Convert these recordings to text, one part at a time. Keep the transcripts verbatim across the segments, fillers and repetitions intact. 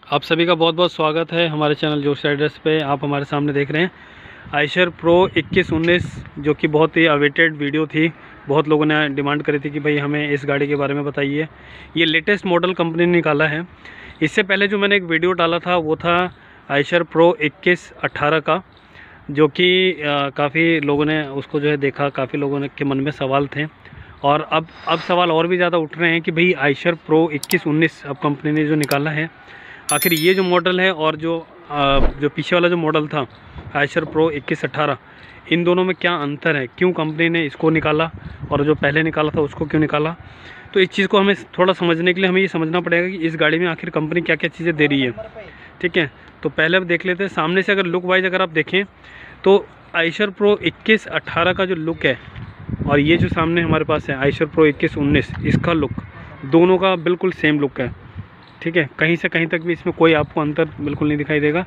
आप सभी का बहुत बहुत स्वागत है हमारे चैनल जोश राइडर्स पे। आप हमारे सामने देख रहे हैं आयशर प्रो इक्कीस उन्नीस, जो कि बहुत ही अवेटेड वीडियो थी। बहुत लोगों ने डिमांड करी थी कि भाई हमें इस गाड़ी के बारे में बताइए। ये लेटेस्ट मॉडल कंपनी ने निकाला है। इससे पहले जो मैंने एक वीडियो डाला था वो था आयशर प्रो इक्कीस अट्ठारह का, जो कि काफ़ी लोगों ने उसको जो है देखा, काफ़ी लोगों ने के मन में सवाल थे। और अब अब सवाल और भी ज़्यादा उठ रहे हैं कि भाई आयशर प्रो इक्कीस उन्नीस अब कंपनी ने जो निकाला है, आखिर ये जो मॉडल है और जो जो पीछे वाला जो मॉडल था आयशर प्रो इक्कीस अट्ठारह, इन दोनों में क्या अंतर है, क्यों कंपनी ने इसको निकाला और जो पहले निकाला था उसको क्यों निकाला। तो इस चीज़ को हमें थोड़ा समझने के लिए हमें ये समझना पड़ेगा कि इस गाड़ी में आखिर कंपनी क्या क्या चीज़ें दे रही है। ठीक है, तो पहले अब देख लेते हैं सामने से। अगर लुक वाइज अगर आप देखें तो आयशर प्रो इक्कीस अट्ठारह का जो लुक है और ये जो सामने हमारे पास है आयशर प्रो इक्कीस उन्नीस, इसका लुक दोनों का बिल्कुल सेम लुक है। ठीक है, कहीं से कहीं तक भी इसमें कोई आपको अंतर बिल्कुल नहीं दिखाई देगा।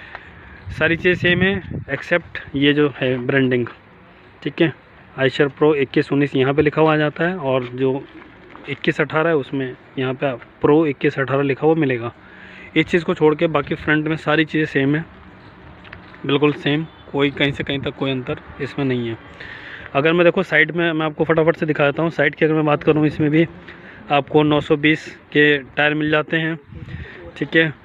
सारी चीज़ें सेम है एक्सेप्ट ये जो है ब्रांडिंग। ठीक है, आयशर प्रो इक्कीस उन्नीस यहाँ पे लिखा हुआ आ जाता है और जो इक्कीस अट्ठारह है उसमें यहाँ पे प्रो इक्कीस अट्ठारह लिखा हुआ मिलेगा। इस चीज़ को छोड़ के बाकी फ्रंट में सारी चीज़ें सेम है, बिल्कुल सेम, कोई कहीं से कहीं तक कोई अंतर इसमें नहीं है। अगर मैं देखो साइड में मैं आपको फटाफट से दिखा देता हूँ। साइड की अगर मैं बात करूँ, इसमें भी आपको नौ सौ बीस के टायर मिल जाते हैं। ठीक है,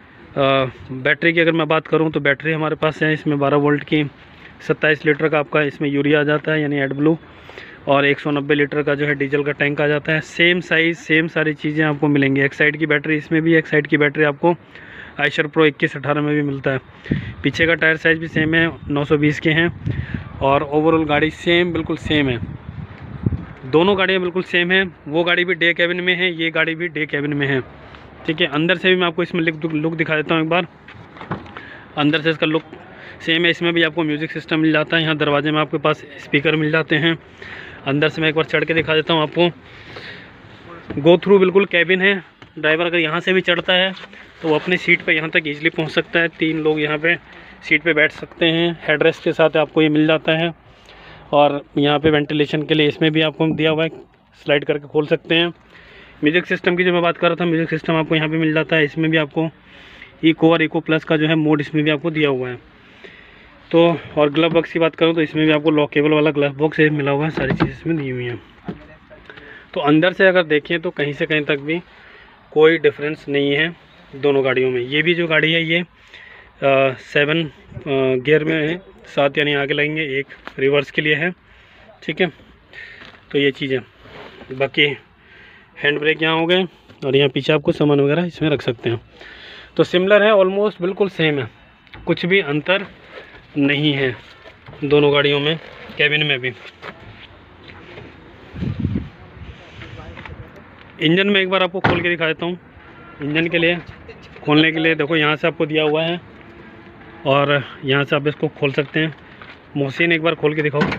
बैटरी की अगर मैं बात करूं तो बैटरी हमारे पास है इसमें बारह वोल्ट की, सत्ताईस लीटर का आपका इसमें यूरिया आ जाता है यानी एडब्लू, और एक सौ नब्बे लीटर का जो है डीजल का टैंक आ जाता है। सेम साइज़ सेम सारी चीज़ें आपको मिलेंगी। एक साइड की बैटरी इसमें भी, एक साइड की बैटरी आपको आयशर प्रो इक्कीस अट्ठारह में भी मिलता है। पीछे का टायर साइज़ भी सेम है, नौ सौ बीस के हैं, और ओवरऑल गाड़ी सेम बिल्कुल सेम है। दोनों गाड़ियाँ बिल्कुल सेम है। वो गाड़ी भी डे कैबिन में है, ये गाड़ी भी डे कैबिन में है। ठीक है, अंदर से भी मैं आपको इसमें लुक दिखा देता हूँ एक बार। अंदर से इसका लुक सेम है। इसमें भी आपको म्यूज़िक सिस्टम मिल जाता है। यहाँ दरवाजे में आपके पास स्पीकर मिल जाते हैं। अंदर से मैं एक बार चढ़ के दिखा देता हूँ आपको। गो थ्रू बिल्कुल कैबिन है। ड्राइवर अगर यहाँ से भी चढ़ता है तो वो अपनी सीट पर यहाँ तक ईजिली पहुँच सकता है। तीन लोग यहाँ पर सीट पर बैठ सकते हैं। हेडरेस्ट के साथ आपको ये मिल जाता है। और यहाँ पे वेंटिलेशन के लिए इसमें भी आपको दिया हुआ है, स्लाइड करके खोल सकते हैं। म्यूज़िक सिस्टम की जो मैं बात कर रहा था, म्यूज़िक सिस्टम आपको यहाँ पे मिल जाता है। इसमें भी आपको इको और इको प्लस का जो है मोड इसमें भी आपको दिया हुआ है। तो और ग्लव बॉक्स की बात करूँ तो इसमें भी आपको लॉकेबल वाला ग्लव बॉक्स मिला हुआ है। सारी चीज़ इसमें दी हुई हैं। तो अंदर से अगर देखें तो कहीं से कहीं तक भी कोई डिफरेंस नहीं है दोनों गाड़ियों में। ये भी जो गाड़ी है ये आ, सेवन आ, गियर में है, सात यानी आगे लगेंगे, एक रिवर्स के लिए है। ठीक है, तो ये चीज़ें, बाकी हैंड ब्रेक यहाँ हो गए और यहाँ पीछे आपको सामान वगैरह इसमें रख सकते हैं। तो सिमिलर है, ऑलमोस्ट बिल्कुल सेम है, कुछ भी अंतर नहीं है दोनों गाड़ियों में, कैबिन में भी। इंजन में एक बार आपको खोल के दिखा देता हूँ। इंजन के लिए खोलने के लिए देखो यहाँ से आपको दिया हुआ है और यहाँ से आप इसको खोल सकते हैं। मोहसिन एक बार खोल के दिखाओ।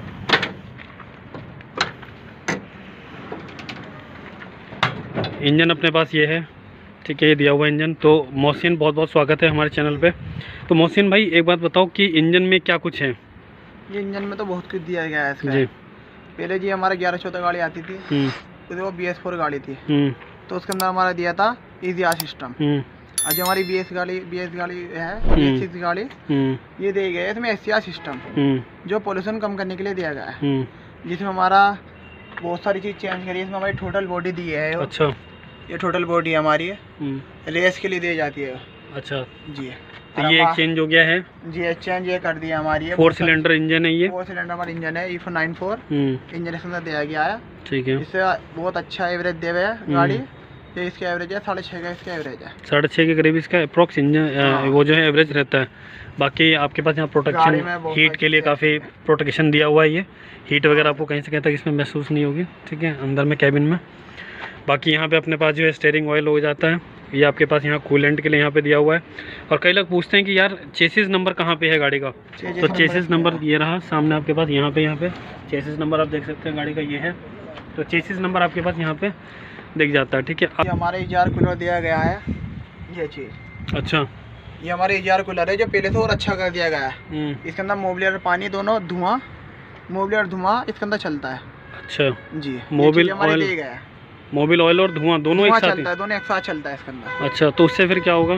इंजन अपने पास ये है। ठीक है, ये दिया हुआ इंजन। तो मोहसिन बहुत बहुत स्वागत है हमारे चैनल पे। तो मोहसिन भाई एक बात बताओ कि इंजन में क्या कुछ है। ये इंजन में तो बहुत कुछ दिया गया है इसका। जी, पहले जी हमारा ग्यारह चौदह गाड़ी आती थी, तो वो बी एस फोर गाड़ी थी, तो उसके अंदर हमारा दिया था इजी आर सिस्टम। और जो हमारी बी एस गाड़ी बी एस गाड़ी है, बी एस सिक्स गाड़ी, ये दिया गया है इसमें एस सी आर सिस्टम, जो पोल्यूशन कम करने के लिए दिया गया है, जिसमें हमारा बहुत सारी चीज़ चेंज करी है। इसमें हमारी टोटल बॉडी दी है। अच्छा, ये टोटल बॉडी हमारी है, रेस के लिए दी जाती है। अच्छा जी, तो ये चेंज हो गया है जी, चेंज ये कर दिया हमारी है। फोर सिलेंडर इंजन है, ये फोर सिलेंडर हमारा इंजन है, E four nine four engine इसके अंदर दिया गया है। ठीक है, इससे बहुत अच्छा एवरेज दे हुए है गाड़ी। ये इसका एवरेज है साढ़े छः का, इसका एवरेज है साढ़े छः के करीब इसका अप्रॉक्स इंजन वो जो है एवरेज रहता है। बाकी आपके पास यहाँ प्रोटेक्शन हीट के लिए काफ़ी प्रोटेक्शन दिया हुआ है। ये हीट वगैरह आपको कहीं से कहीं तक इसमें महसूस नहीं होगी। ठीक है, अंदर में कैबिन में। बाकी यहाँ पे अपने पास जो है स्टीयरिंग ऑयल हो जाता है। ये आपके पास यहाँ कूलेंट के लिए यहाँ पे दिया हुआ है। और कई लोग पूछते हैं कि यार चेसिस नंबर कहाँ पे है गाड़ी का, तो चेसिस नंबर ये रहा सामने आपके पास। यहाँ पे यहाँ पे चेसिस नंबर आप देख सकते हैं गाड़ी का, ये है। तो चेसिस नंबर आपके पास यहाँ पे दिख जाता है। ठीक है, अब हमारे इजार कूलर दिया गया है ये चीज़। अच्छा, ये हमारे इजार कूलर है जो पहले से और अच्छा कर दिया गया है। इसके अंदर मोबिल और पानी दोनों, धुआं, मोबिल और धुआं इसके अंदर चलता है। अच्छा जी, मोबिल ऑयल, मोबिल ऑयल और धुआं दोनों एक साथ चलता है, दोनों एक साथ चलता है इसके अंदर। अच्छा, तो उससे फिर क्या होगा?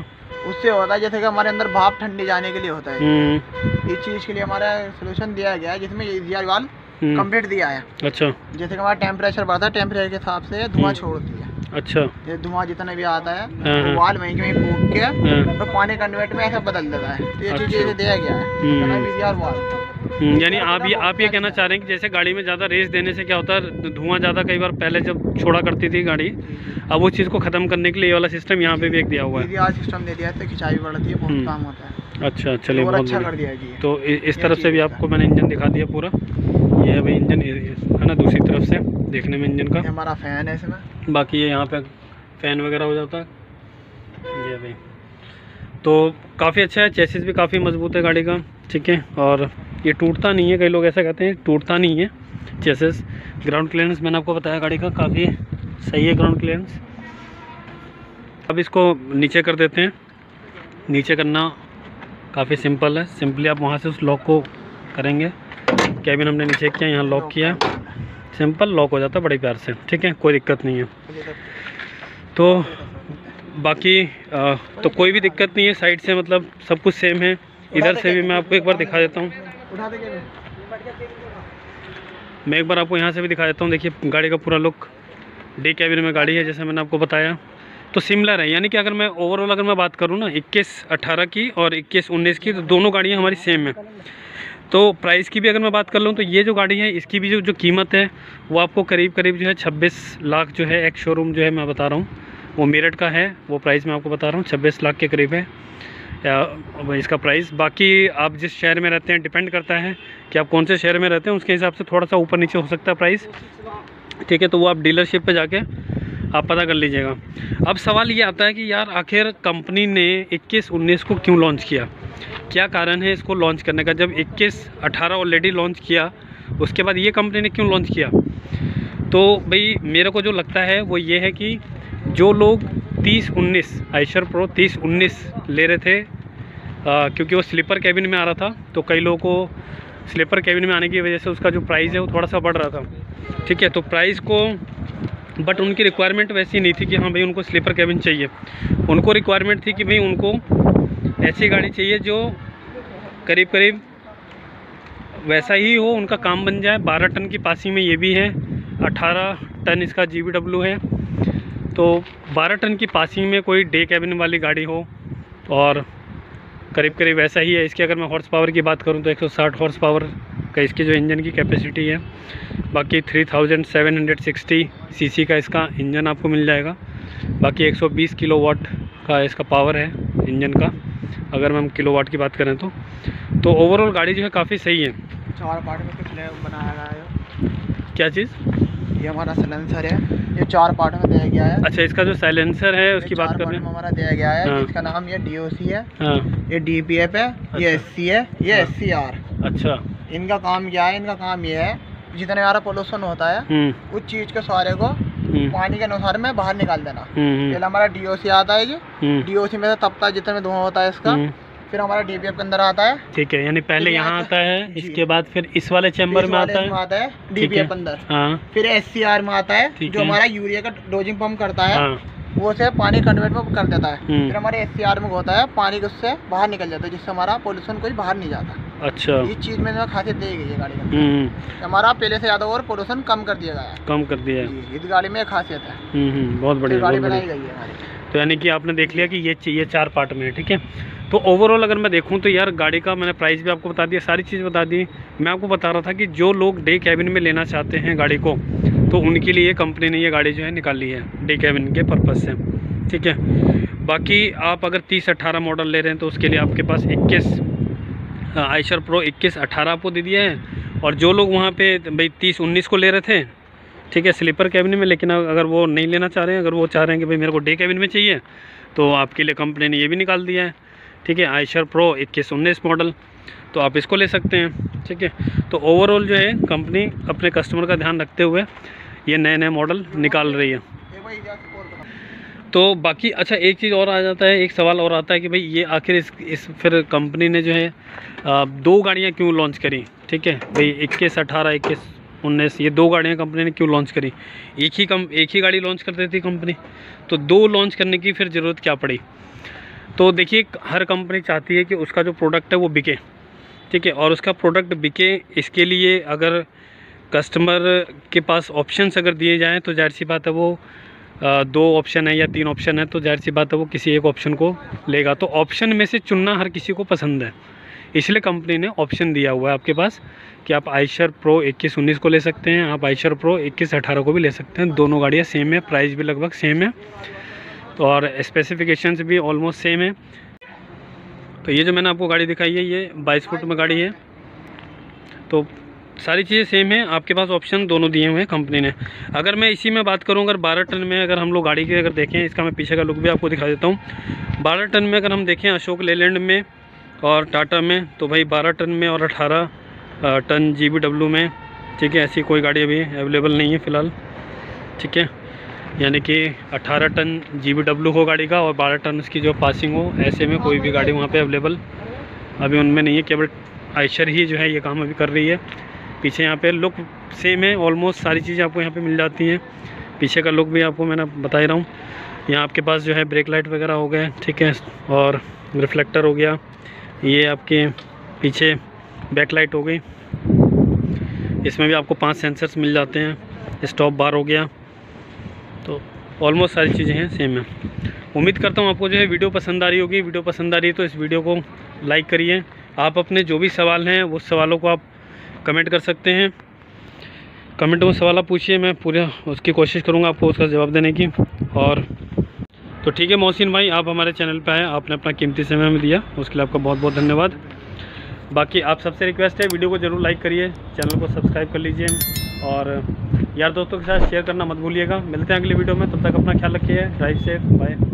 उससे होता है जैसे कि हमारे अंदर भाप ठंडी जाने के लिए होता है, इस चीज़ के लिए हमारा सोल्यूशन दिया गया है जिसमें ईजीआर वाल्व कंप्लीट दिया है। अच्छा। जैसे कि हमारा टेम्परेचर बढ़ता है, टेम्परेचर के हिसाब से धुआं छोड़ती है। अच्छा। ये धुआं जितना भी आता है तो वाल्व वहीं के वहीं फूक के तो पानी कन्वर्ट में ऐसा बदल देता है। तो ये चीज़ अच्छा। दिया गया है ईजीआर वाल्व। यानी आप ये आप ये कहना चाह रहे हैं कि जैसे गाड़ी में ज़्यादा रेस देने से क्या होता है, धुआं ज़्यादा कई बार पहले जब छोड़ा करती थी गाड़ी, अब वो चीज़ को ख़त्म करने के लिए ये वाला सिस्टम यहाँ पे भी एक दिया हुआ है। ईजीआर सिस्टम दे दिया है, तो खिंचाई बढ़ती है, बहुत काम होता है। अच्छा, चलिए बहुत अच्छा कर दिया जी। तो इस तरफ से भी आपको मैंने इंजन दिखा दिया पूरा। ये भाई इंजन है ना, दूसरी तरफ से देखने में इंजन का हमारा फ़ैन है इसमें, बाकी ये यहाँ पे फ़ैन वगैरह हो जाता है ये भाई। तो काफ़ी अच्छा है, चेसिस भी काफ़ी मजबूत है गाड़ी का, ठीक है। और ये टूटता नहीं है, कई लोग ऐसा कहते हैं टूटता नहीं है चेसिस। ग्राउंड क्लियरेंस मैंने आपको बताया गाड़ी का काफ़ी सही है ग्राउंड क्लियरेंस। अब इसको नीचे कर देते हैं। नीचे करना काफ़ी सिंपल है, सिंपली आप वहाँ से उस लॉक को करेंगे। कैबिन हमने नीचे किया, यहाँ लॉक किया, सिंपल लॉक हो जाता है बड़े प्यार से, ठीक है, कोई दिक्कत नहीं है। तो बाकी आ, तो कोई भी दिक्कत नहीं है साइड से, मतलब सब कुछ सेम है। इधर से भी मैं आपको एक बार दिखा देता हूँ, मैं एक बार आपको यहाँ से भी दिखा देता हूँ। देखिए गाड़ी का पूरा लुक, डे कैबिन में गाड़ी है जैसे मैंने आपको बताया, तो सिमिलर है। यानी कि अगर मैं ओवरऑल अगर मैं बात करूँ ना इक्कीस अठारह की और इक्कीस उन्नीस की, तो दोनों गाड़ियाँ हमारी सेम है। तो प्राइस की भी अगर मैं बात कर लूँ तो ये जो गाड़ी है इसकी भी जो जो कीमत है वो आपको करीब करीब जो है छब्बीस लाख जो है, एक शोरूम जो है मैं बता रहा हूँ वो मेरठ का है, वो प्राइस मैं आपको बता रहा हूँ छब्बीस लाख के करीब है इसका प्राइस। बाकी आप जिस शहर में रहते हैं डिपेंड करता है कि आप कौन से शहर में रहते हैं, उसके हिसाब से थोड़ा सा ऊपर नीचे हो सकता है प्राइस, ठीक है। तो वो आप डीलरशिप पे जाके आप पता कर लीजिएगा। अब सवाल ये आता है कि यार आखिर कंपनी ने इक्कीस उन्नीस को क्यों लॉन्च किया, क्या कारण है इसको लॉन्च करने का। जब इक्कीस अठारह ऑलरेडी लॉन्च किया, उसके बाद ये कंपनी ने क्यों लॉन्च किया। तो भाई मेरे को जो लगता है वो ये है कि जो लोग तीस उन्नीस आइशर प्रो तीस उन्नीस ले रहे थे आ, क्योंकि वो स्लीपर कैबिन में आ रहा था, तो कई लोगों को स्लीपर कैबिन में आने की वजह से उसका जो प्राइस है वो थोड़ा सा बढ़ रहा था, ठीक है। तो प्राइस को, बट उनकी रिक्वायरमेंट वैसी नहीं थी कि हाँ भाई उनको स्लीपर कैबिन चाहिए, उनको रिक्वायरमेंट थी कि भाई उनको ऐसी गाड़ी चाहिए जो करीब करीब वैसा ही हो, उनका काम बन जाए। बारह टन की पासिंग में ये भी है, अठारह टन इसका जी बी डब्ल्यू है, तो बारह टन की पासिंग में कोई डे कैबिन वाली गाड़ी हो और करीब करीब वैसा ही है। इसकी अगर मैं हॉर्स पावर की बात करूं तो एक सौ साठ हॉर्स पावर का इसकी जो इंजन की कैपेसिटी है। बाकी three thousand seven hundred sixty CC का इसका इंजन आपको मिल जाएगा। बाकी एक सौ बीस किलोवाट का इसका पावर है इंजन का, अगर हम किलोवाट की बात करें तो तो ओवरऑल गाड़ी जो है काफ़ी सही है। चार पार्ट में कुछ बनाया गया है। क्या चीज़? ये हमारा साइलेंसर है, ये चार पार्ट में दिया गया है। अच्छा, इसका जो साइलेंसर है उसकी बात कर रहे हैं, हमारा दिया गया है। हाँ। इसका नाम ये डी ओ सी है, हाँ। ये डी पी एफ है, अच्छा। ये एस सी है, ये एस सी आर। अच्छा, इनका काम क्या है? इनका काम ये है जितना हमारा पोल्यूशन होता है उस चीज के सारे को पानी के अनुसार में बाहर निकाल देना। पहले हमारा डी ओ सी आता है, ये डी ओ सी में से तपता जितना धुआं होता है इसका, फिर हमारा डी पी एफ के अंदर आता है, ठीक है। यानी पहले यहाँ आता है, इसके बाद फिर इस वाले चैम्बर में आता है, आता है डी पी एफ अंदर, हाँ। फिर एस सी आर में आता है जो हमारा यूरिया का डोजिंग पंप करता है, हाँ। वो से पानी कन्वर्ट में कर देता है। फिर हमारे एस सी आर में होता है पानी उससे बाहर निकल जाता है, जिससे हमारा पोल्यूशन कोई बाहर नहीं जाता। अच्छा, इस चीज में खासियत दी गई है गाड़ी में, हमारा पहले से ज्यादा और पोल्यूशन कम कर दिया गया है, कम कर दिया है। इस गाड़ी में खासियत है, बहुत बढ़िया गाड़ी बनाई गई है हमारी। तो यानी कि आपने देख लिया कि ये ये चार पार्ट में है, ठीक है। तो ओवरऑल अगर मैं देखूं तो यार गाड़ी का मैंने प्राइस भी आपको बता दिया, सारी चीज़ बता दी। मैं आपको बता रहा था कि जो लोग डे कैबिन में लेना चाहते हैं गाड़ी को, तो उनके लिए कंपनी ने ये गाड़ी जो है निकाली है डे कैबिन के पर्पज़ से, ठीक है। बाकी आप अगर तीस अट्ठारह मॉडल ले रहे हैं तो उसके लिए आपके पास इक्कीस आइशर प्रो इक्कीस अट्ठारह आपको दे दिया है। और जो लोग वहाँ पे भाई तीस उन्नीस को ले रहे थे, ठीक है, स्लीपर कैबिन में, लेकिन अगर वो नहीं लेना चाह रहे हैं, अगर वो चाह रहे हैं कि भाई मेरे को डे कैबिन में चाहिए, तो आपके लिए कंपनी ने ये भी निकाल दिया है, ठीक है, आइशर प्रो इक्कीस उन्नीस मॉडल, तो आप इसको ले सकते हैं, ठीक है। तो ओवरऑल जो है कंपनी अपने कस्टमर का ध्यान रखते हुए ये नए नए मॉडल निकाल रही है। तो बाकी अच्छा एक चीज़ और आ जाता है, एक सवाल और आता है कि भाई ये आखिर इस इस फिर कंपनी ने जो है आ, दो गाड़ियाँ क्यों लॉन्च करी, ठीक है भाई, इक्कीस अठारह इक्कीस उन्नीस ये दो गाड़ियाँ कंपनी ने क्यों लॉन्च करी। एक ही कम एक ही गाड़ी लॉन्च कर देती कंपनी, तो दो लॉन्च करने की फिर ज़रूरत क्या पड़ी। तो देखिए हर कंपनी चाहती है कि उसका जो प्रोडक्ट है वो बिके, ठीक है, और उसका प्रोडक्ट बिके इसके लिए अगर कस्टमर के पास ऑप्शंस अगर दिए जाएं तो जाहिर सी बात है वो आ, दो ऑप्शन है या तीन ऑप्शन है तो जाहिर सी बात है वो किसी एक ऑप्शन को लेगा। तो ऑप्शन में से चुनना हर किसी को पसंद है, इसलिए कंपनी ने ऑप्शन दिया हुआ है आपके पास कि आप आइशर प्रो इक्कीस उन्नीस को ले सकते हैं, आप आइशर प्रो इक्कीस अठारह को भी ले सकते हैं। दोनों गाड़ियाँ सेम है, प्राइस भी लगभग सेम है और स्पेसिफिकेशंस भी ऑलमोस्ट सेम है। तो ये जो मैंने आपको गाड़ी दिखाई है ये बाईस फुट में गाड़ी है, तो सारी चीज़ें सेम है। आपके पास ऑप्शन दोनों दिए हुए हैं कंपनी ने। अगर मैं इसी में बात करूं, अगर बारह टन में अगर हम लोग गाड़ी की अगर देखें, इसका मैं पीछे का लुक भी आपको दिखा देता हूं। बारह टन में अगर हम देखें अशोक लेलैंड में और टाटा में, तो भाई बारह टन में और अठारह टन जी बी डब्ल्यू में, ठीक है, ऐसी कोई गाड़ी अभी अवेलेबल नहीं है फ़िलहाल, ठीक है, यानी कि अठारह टन जी बी डब्ल्यू हो गाड़ी का और बारह टन उसकी जो पासिंग हो, ऐसे में कोई भी गाड़ी वहाँ पे अवेलेबल अभी उनमें नहीं है। केवल आइशर ही जो है ये काम अभी कर रही है। पीछे यहाँ पे लुक सेम है, ऑलमोस्ट सारी चीज़ें आपको यहाँ पे मिल जाती हैं। पीछे का लुक भी आपको मैंने बता ही रहा हूँ। यहाँ आपके पास जो है ब्रेक लाइट वगैरह हो गए, ठीक है, और रिफ्लेक्टर हो गया, ये आपके पीछे बैक लाइट हो गई, इसमें भी आपको पांच सेंसर्स मिल जाते हैं, स्टॉप बार हो गया, तो ऑलमोस्ट सारी चीज़ें हैं सेम है। उम्मीद करता हूँ आपको जो है वीडियो पसंद आ रही होगी। वीडियो पसंद आ रही है तो इस वीडियो को लाइक करिए। आप अपने जो भी सवाल हैं उस सवालों को आप कमेंट कर सकते हैं, कमेंट में सवाल आप पूछिए, मैं पूरा उसकी कोशिश करूँगा आपको उसका जवाब देने की। और तो ठीक है मोहसिन भाई, आप हमारे चैनल पे आए, आपने अपना कीमती समय हमें दिया, उसके लिए आपका बहुत बहुत धन्यवाद। बाकी आप सबसे रिक्वेस्ट है वीडियो को ज़रूर लाइक करिए, चैनल को सब्सक्राइब कर लीजिए और यार दोस्तों के साथ शेयर करना मत भूलिएगा। मिलते हैं अगली वीडियो में, तब तक अपना ख्याल रखिए, ड्राइव सेफ, बाय।